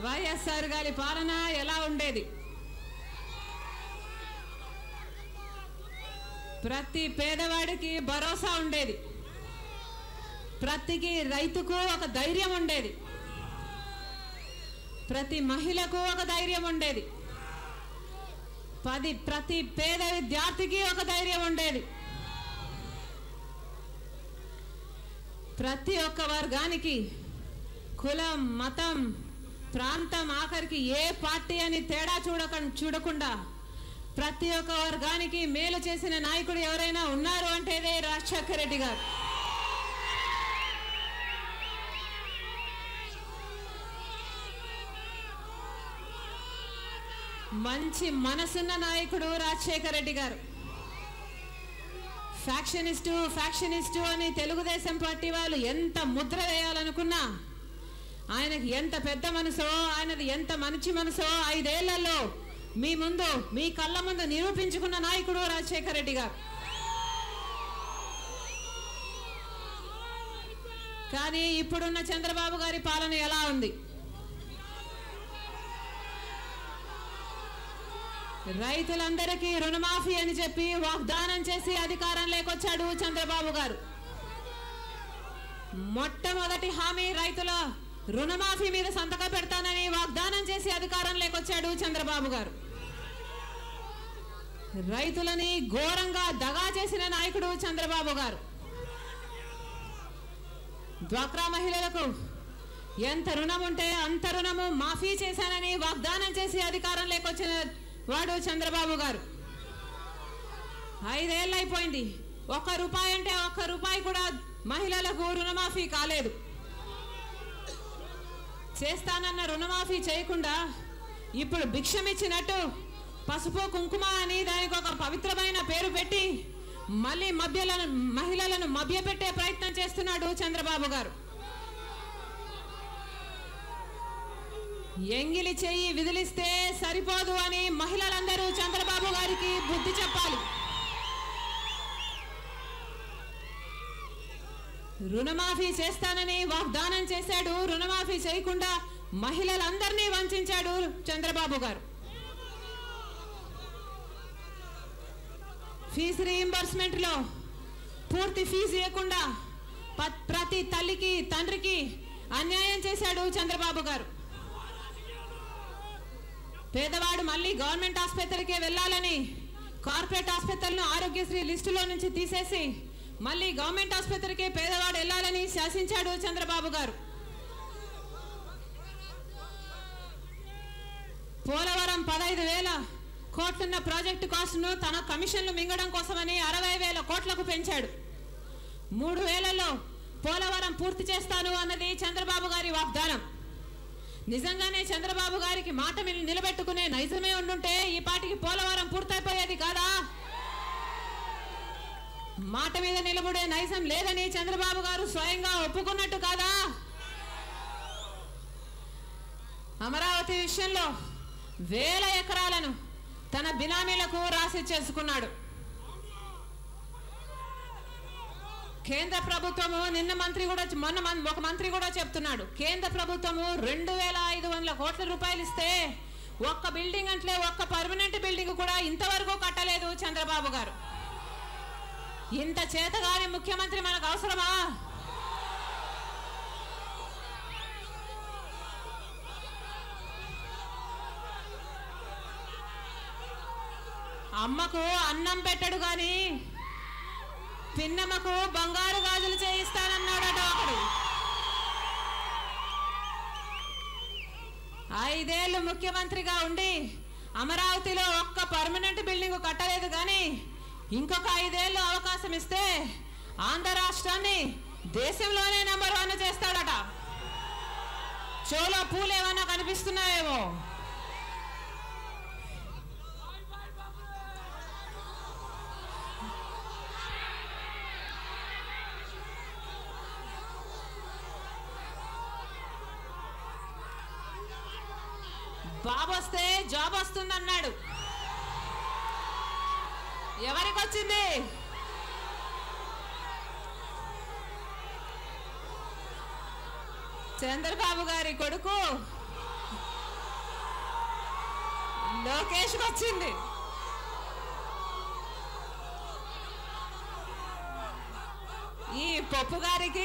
వైఎస్ఆర్ గారి పాలన ఎలా ఉండేది? ప్రతి పేదవాడికి భరోసా ఉండేది, ప్రతి రైతుకు ఒక ధైర్యం ఉండేది, ప్రతి మహిళకు ఒక ధైర్యం ఉండేది, ప్రతి పేద విద్యార్థికి ఒక ధైర్యం ఉండేది, ప్రతి ఒక్క వర్గానికి కులం, మతం, ప్రాంతం, ఆఖరికి ఏ పార్టీ అని తేడా చూడకుండా ప్రతి ఒక్క వర్గానికి మేలు చేసిన నాయకుడు ఎవరైనా ఉన్నారు అంటే ఇదే రాజశేఖర రెడ్డి గారు. మంచి మనసున్న నాయకుడు రాజశేఖర రెడ్డి గారు. ఫ్యాక్షనిస్టు అని తెలుగుదేశం పార్టీ వాళ్ళు ఎంత ముద్ర వేయాలనుకున్నా, ఆయనకి ఎంత పెద్ద మనసో, ఆయనది ఎంత మంచి మనసో 5 ఏళ్లలో మీ ముందు, మీ కళ్ళ ముందు నిరూపించుకున్న నాయకుడు రాజశేఖర రెడ్డి గారు. కానీ ఇప్పుడున్న చంద్రబాబు గారి పాలన ఎలా ఉంది? రైతులందరికీ రుణమాఫీ అని చెప్పి వాగ్దానం చేసి అధికారంలోకి వచ్చాడు చంద్రబాబు గారు. మొట్టమొదటి హామీ రైతుల రుణమాఫీ మీద సంతకం పెడతానని వాగ్దానం చేసి అధికారంలోకి వచ్చాడు చంద్రబాబు గారు. రైతులని ఘోరంగా దగా చేసిన నాయకుడు చంద్రబాబు గారు. డ్వాక్రా మహిళలకు ఎంత రుణం ఉంటే అంత రుణము మాఫీ చేశానని వాగ్దానం చేసి అధికారంలోకి వచ్చిన వాడు చంద్రబాబు గారు. 5 ఏళ్ళు అయిపోయింది, ₹1 అంటే ₹1 కూడా మహిళలకు రుణమాఫీ కాలేదు. చేస్తానన్న రుణమాఫీ చేయకుండా ఇప్పుడు భిక్షమిచ్చినట్టు పసుపు కుంకుమ అని దానికి ఒక పవిత్రమైన పేరు పెట్టి మళ్ళీ మహిళలను మభ్యపెట్టే ప్రయత్నం చేస్తున్నాడు చంద్రబాబు గారు. ఎంగిలి చెయ్యి విదిలిస్తే సరిపోదు అని మహిళలందరూ చంద్రబాబు గారికి బుద్ధి చెప్పాలి. రుణమాఫీ చేస్తానని వాగ్దానం చేశాడు, రుణమాఫీ చేయకుండా మహిళలందరినీ వంచాడు చంద్రబాబు గారు. ఫీజు రీయింబర్స్మెంట్ లో పూర్తి ఫీజు ఇవ్వకుండా ప్రతి తల్లికి తండ్రికి అన్యాయం చేశాడు చంద్రబాబు గారు. పేదవాడు మళ్ళీ గవర్నమెంట్ ఆసుపత్రికి వెళ్ళాలని కార్పొరేట్ ఆసుపత్రులను ఆరోగ్యశ్రీ లిస్టులో నుంచి తీసేసి మళ్ళీ గవర్నమెంట్ ఆసుపత్రికి పేదవాడు వెళ్ళాలని శాసించాడు చంద్రబాబు గారు. పోలవరం 15,000 కోట్లున్న ప్రాజెక్టు కాస్ట్ను తన కమిషన్లు మింగడం కోసమని 60,000 కోట్లకు పెంచాడు. 3 ఏళ్లలో పోలవరం పూర్తి చేస్తాను అన్నది చంద్రబాబు గారి వాగ్దానం. నిజంగానే చంద్రబాబు గారికి మాట నిలబెట్టుకునే నైజమే ఉండుంటే ఈ పాటికి పోలవరం పూర్తయిపోయేది కాదా? మాట మీద నిలబడే నైజం లేదని చంద్రబాబు గారు స్వయంగా ఒప్పుకున్నట్టు కాదా? అమరావతి విషయంలో 1000 ఎకరాలను తన బినామీలకు రాసి చేసుకున్నాడు. కేంద్ర ప్రభుత్వము మొన్న ఒక మంత్రి కూడా చెప్తున్నాడు, కేంద్ర ప్రభుత్వము 2,500 కోట్ల రూపాయలు ఇస్తే ఒక్క బిల్డింగ్ అంటే ఒక్క పర్మనెంట్ బిల్డింగ్ కూడా ఇంతవరకు కట్టలేదు చంద్రబాబు గారు. ఇంత చేతగాని ముఖ్యమంత్రి మనకు అవసరమా? అమ్మకు అన్నం పెట్టడు గాని పిన్నమ్మకు బంగారు గాజులు చేయిస్తానన్నాడట ఒకడు. 5 ఏళ్ళు ముఖ్యమంత్రిగా ఉండి అమరావతిలో ఒక్క పర్మనెంట్ బిల్డింగ్ కట్టలేదు కానీ ఇంకొక 5 ఏళ్ళు అవకాశం ఇస్తే ఆంధ్ర రాష్ట్రాన్ని దేశంలోనే నంబర్ 1 చేస్తాడట. చోలో పూలు ఏమన్నా కనిపిస్తున్నాయేమో. బాబు వస్తే జాబ్ వస్తుందన్నాడు. ఎవరికి వచ్చింది? చంద్రబాబు గారి కొడుకు లోకేష్కి వచ్చింది. ఈ పప్పు గారికి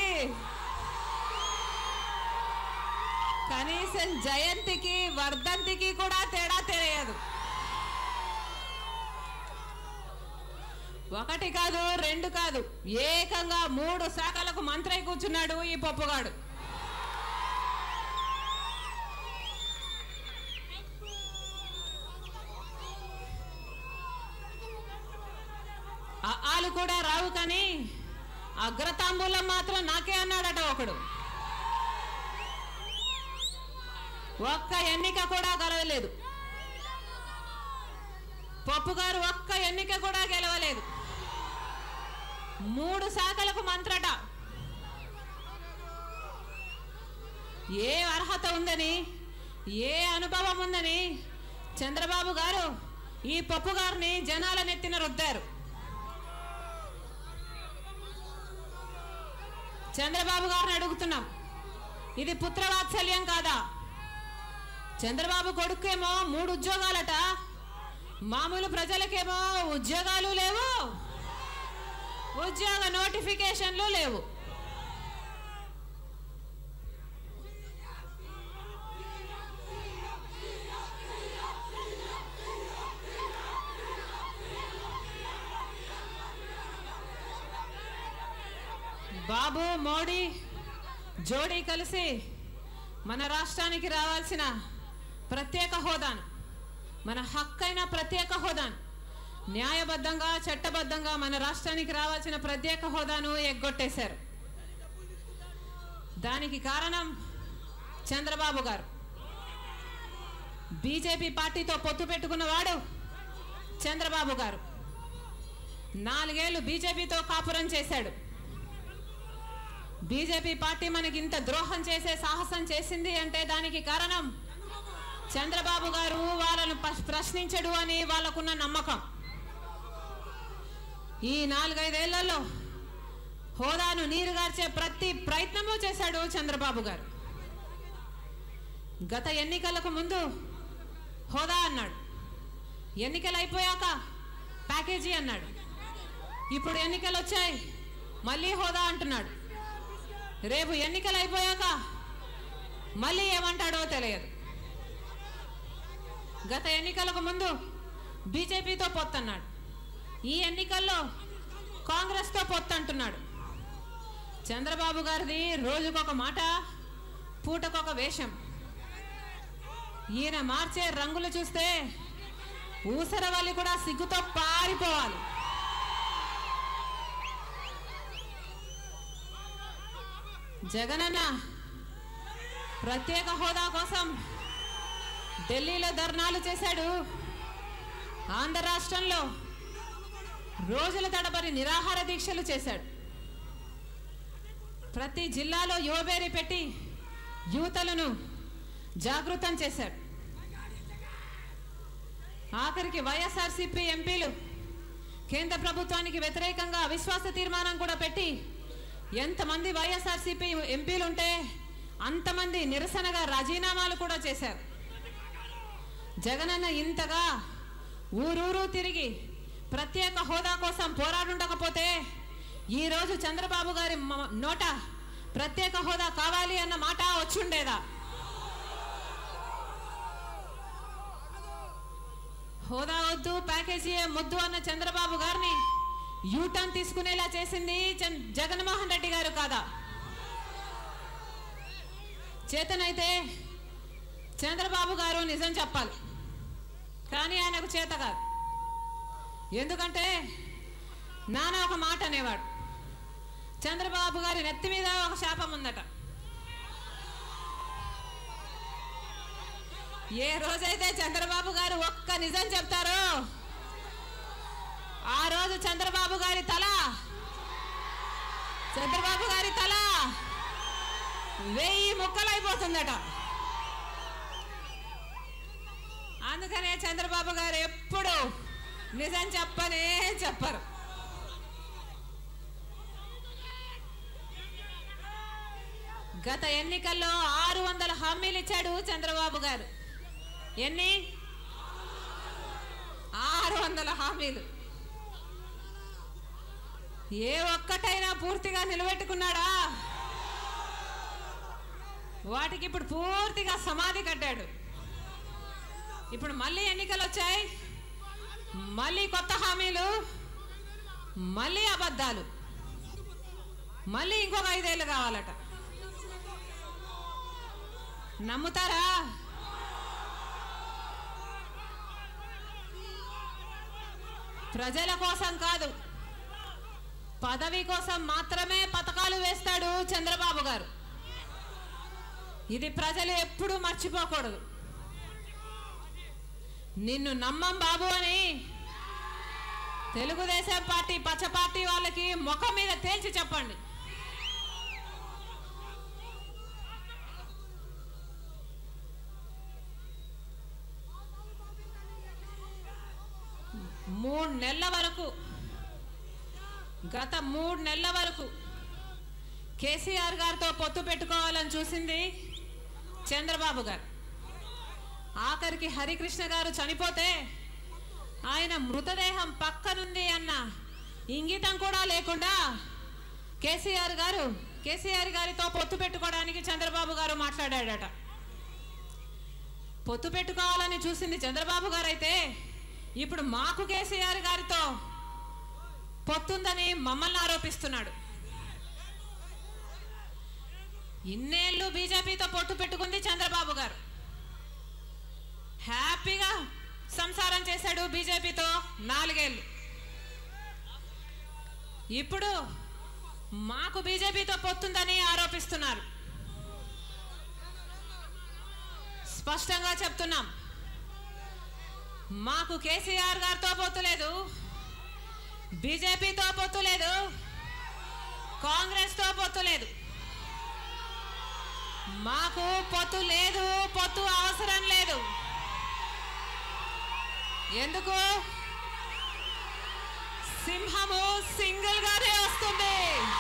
కనీసం జయంతికి వర్ధంతికి కూడా తేడా తెలియదు. ఒకటి కాదు, రెండు కాదు, ఏకంగా 3 శాఖలకు మంత్రై కూర్చున్నాడు ఈ పప్పుగాడు. ఆలు కూడా రావు కానీ అగ్రతాంబూలం మాత్రం నాకే అన్నాడట ఒకడు. ఒక్క ఎన్నిక కూడా గెలవలేదు పప్పు గారు, ఒక్క ఎన్నిక కూడా గెలవలేదు. 3 శాఖలకు మంత్రట. ఏ అర్హత ఉందని, ఏ అనుభవం ఉందని చంద్రబాబు గారు ఈ పప్పు గారిని జనాల నెత్తిన రుద్దారు. చంద్రబాబు గారిని అడుగుతున్నాం, ఇది పుత్రవాత్సల్యం కాదా? చంద్రబాబు కొడుకేమో 3 ఉద్యోగాలట, మామూలు ప్రజలకేమో ఉద్యోగాలు లేవు, ఉద్యోగ నోటిఫికేషన్లు లేవు. బాబు మోడీ జోడీ కలిసి మన రాష్ట్రానికి రావాల్సిన ప్రత్యేక హోదాను, మన హక్కైన ప్రత్యేక హోదాను, న్యాయబద్ధంగా చట్టబద్ధంగా మన రాష్ట్రానికి రావాల్సిన ప్రత్యేక హోదాను ఎగ్గొట్టేశారు. దానికి కారణం చంద్రబాబు గారు. బీజేపీ పార్టీతో పొత్తు పెట్టుకున్నవాడు చంద్రబాబు గారు. 4 ఏళ్లు బీజేపీతో కాపురం చేశాడు. బీజేపీ పార్టీ మనకి ఇంత ద్రోహం చేసే సాహసం చేసింది అంటే దానికి కారణం చంద్రబాబు గారు వాళ్ళను ప్రశ్నించడు అని వాళ్ళకున్న నమ్మకం. ఈ 4-5 ఏళ్లలో హోదాను నీరుగార్చే ప్రతి ప్రయత్నము చేశాడు చంద్రబాబు గారు. గత ఎన్నికలకు ముందు హోదా అన్నాడు, ఎన్నికలు అయిపోయాక ప్యాకేజీ అన్నాడు, ఇప్పుడు ఎన్నికలు వచ్చాయి మళ్ళీ హోదా అంటున్నాడు. రేపు ఎన్నికలు అయిపోయాక మళ్ళీ ఏమంటాడో తెలియదు. గత ఎన్నికలకు ముందు బీజేపీతో పొత్తన్నాడు, ఈ ఎన్నికల్లో కాంగ్రెస్తో పొత్తు అంటున్నాడు. చంద్రబాబు గారిది రోజుకొక మాట, పూటకొక వేషం. ఈయన మార్చే రంగులు చూస్తే ఊసరవల్లి కూడా సిగ్గుతో పారిపోవాలి. జగనన్న ప్రత్యేక హోదా కోసం ఢిల్లీలో ధర్నాలు చేశాడు. ఆంధ్ర రాష్ట్రంలో రోజుల తడబడి నిరాహార దీక్షలు చేశాడు. ప్రతి జిల్లాలో యువబేరి పెట్టి యువతలను జాగృతం చేశాడు. ఆఖరికి YSRCP ఎంపీలు కేంద్ర ప్రభుత్వానికి వ్యతిరేకంగా అవిశ్వాస తీర్మానం కూడా పెట్టి ఎంతమంది YSRCP ఎంపీలు ఉంటే అంతమంది నిరసనగా రాజీనామాలు కూడా చేశారు. జగనన్న ఇంతగా ఊరూరు తిరిగి ప్రత్యేక హోదా కోసం పోరాడుండకపోతే ఈరోజు చంద్రబాబు గారి నోట ప్రత్యేక హోదా కావాలి అన్న మాట వచ్చుండేదా? హోదా వద్దు, ప్యాకేజీ ముద్దు అన్న చంద్రబాబు గారిని యూటర్న్ తీసుకునేలా చేసింది జగన్మోహన్ రెడ్డి గారు కాదా? చేతనైతే చంద్రబాబు గారు నిజం చెప్పాలి, కానీ ఆయనకు చేత కాదు. ఎందుకంటే నాన్న ఒక మాట అనేవాడు, చంద్రబాబు గారి నెత్తి మీద ఒక శాపం ఉందట. ఏ రోజైతే చంద్రబాబు గారు ఒక్క నిజం చెప్తారో ఆ రోజు చంద్రబాబు గారి తల 1000 ముక్కలైపోతుందట. అందుకనే చంద్రబాబు గారు ఎప్పుడు నిజం చెప్పరు. గత ఎన్నికల్లో 600 హామీలు ఇచ్చాడు చంద్రబాబు గారు. ఎన్ని? 600 హామీలు ఏ ఒక్కటైనా పూర్తిగా నిలబెట్టుకున్నాడా? వాటికి ఇప్పుడు పూర్తిగా సమాధి కట్టాడు. ఇప్పుడు మళ్ళీ ఎన్నికలు వచ్చాయి, మళ్ళీ కొత్త హామీలు, మళ్ళీ అబద్ధాలు, మళ్ళీ ఇంకొక 5 ఏళ్ళు కావాలట. నమ్ముతారా? ప్రజల కోసం కాదు, పదవి కోసం మాత్రమే పథకాలు వేస్తాడు చంద్రబాబు గారు. ఇది ప్రజలు ఎప్పుడూ మర్చిపోకూడదు. నిన్ను నమ్మం బాబు అని తెలుగుదేశం పార్టీ పచ్చ పార్టీ వాళ్ళకి ముఖం మీద తేల్చి చెప్పండి. గత 3 నెలల వరకు కేసీఆర్ గారితో పొత్తు పెట్టుకోవాలని చూసింది చంద్రబాబు గారు. ఆఖరికి హరికృష్ణ గారు చనిపోతే ఆయన మృతదేహం పక్కనుంది అన్న ఇంగితం కూడా లేకుండా కేసీఆర్ గారితో పొత్తు పెట్టుకోవడానికి చంద్రబాబు గారు మాట్లాడాడట. పొత్తు పెట్టుకోవాలని చూసింది చంద్రబాబు గారు అయితే ఇప్పుడు మాకు కేసీఆర్ గారితో పొత్తుందని మమ్మల్ని ఆరోపిస్తున్నాడు. ఇన్నేళ్ళు బీజేపీతో పొత్తు పెట్టుకుంది చంద్రబాబు గారు. హ్యాపీగా సంసారం చేశాడు బీజేపీతో 4 ఏళ్ళు. ఇప్పుడు మాకు బీజేపీతో పొత్తుందని ఆరోపిస్తున్నారు. స్పష్టంగా చెప్తున్నాం, మాకు కేసీఆర్ గారితో పొత్తు లేదు, బీజేపీతో పొత్తు లేదు, కాంగ్రెస్తో పొత్తు లేదు. మాకు పొత్తు లేదు, పొత్తు అవసరం లేదు. ఎందుకు? సింహము సింగిల్ గానే వస్తుంది.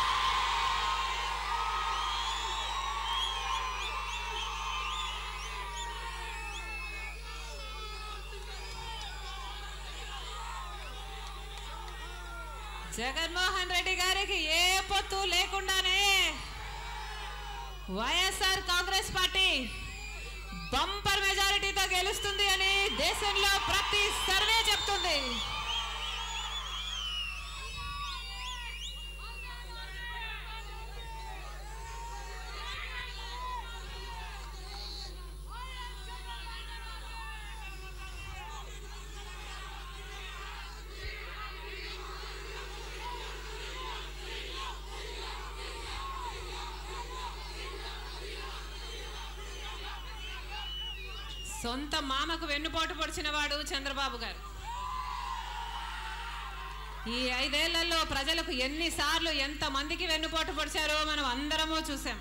జగన్మోహన్ రెడ్డి గారికి ఏ పొత్తు లేకుండానే వైఎస్ఆర్ కాంగ్రెస్ పార్టీ బంపర్ మెజారిటీతో గెలుస్తుంది అని దేశంలో ప్రతి సర్వే చెప్తుంది. సొంత మామకు వెన్నుపోటు పొడిచిన వాడు చంద్రబాబు గారు. ఈ 5 ఏళ్లలో ప్రజలకు ఎన్నిసార్లు ఎంతమందికి వెన్నుపోటు పొడిచారో మనం అందరము చూసాం.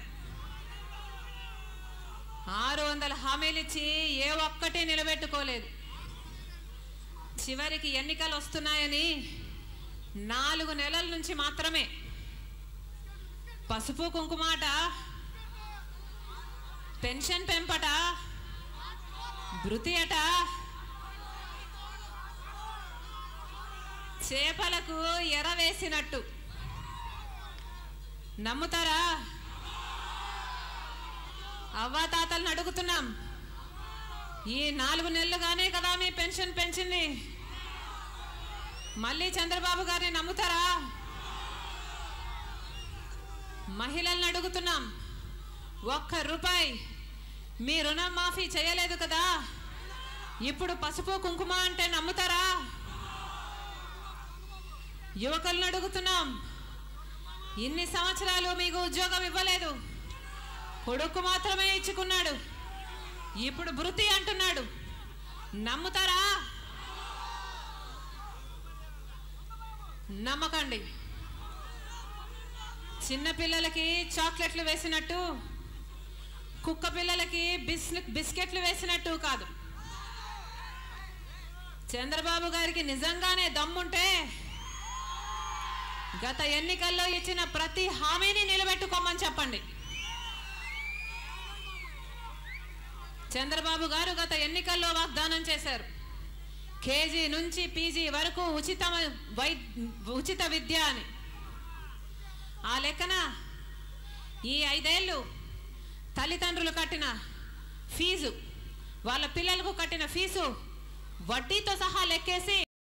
600 హామీలు ఇచ్చి ఏ ఒక్కటి నిలబెట్టుకోలేదు. చివరికి ఎన్నికలు వస్తున్నాయని 4 నెలల నుంచి మాత్రమే పసుపు కుంకుమాట, పెన్షన్ పెంపట, భృతి అట, చేపలకు ఎర వేసినట్టు. నమ్ముతారా? అవ్వాతాతలను అడుగుతున్నాం, ఈ 4 నెలలుగానే కదా మీ పెన్షన్ పెంచింది, మళ్ళీ చంద్రబాబు గారిని నమ్ముతారా? మహిళలను అడుగుతున్నాం, 1 రూపాయి మీ రుణం మాఫీ చేయలేదు కదా, ఇప్పుడు పసుపు కుంకుమ అంటే నమ్ముతారా? యువకులను అడుగుతున్నాం, ఇన్ని సంవత్సరాలు మీకు ఉద్యోగం ఇవ్వలేదు, కొడుకు మాత్రమే ఇచ్చుకున్నాడు, ఇప్పుడు భృతి అంటున్నాడు, నమ్ముతారా? నమ్మకండి. చిన్న పిల్లలకి చాక్లెట్లు వేసినట్టు, కుక్క పిల్లలకి బిస్కెట్లు వేసినట్టు కాదు. చంద్రబాబు గారికి నిజంగానే దమ్ముంటే గత ఎన్నికల్లో ఇచ్చిన ప్రతి హామీని నిలబెట్టుకోమని చెప్పండి. చంద్రబాబు గారు గత ఎన్నికల్లో వాగ్దానం చేశారు, కేజీ నుంచి పీజీ వరకు ఉచిత విద్య అని. ఆ లెక్కన ఈ 5 ఏళ్ళు తల్లిదండ్రులు కట్టిన ఫీజు, వాళ్ళ పిల్లలకు కట్టిన ఫీజు వడ్డీతో సహా లెక్కేసి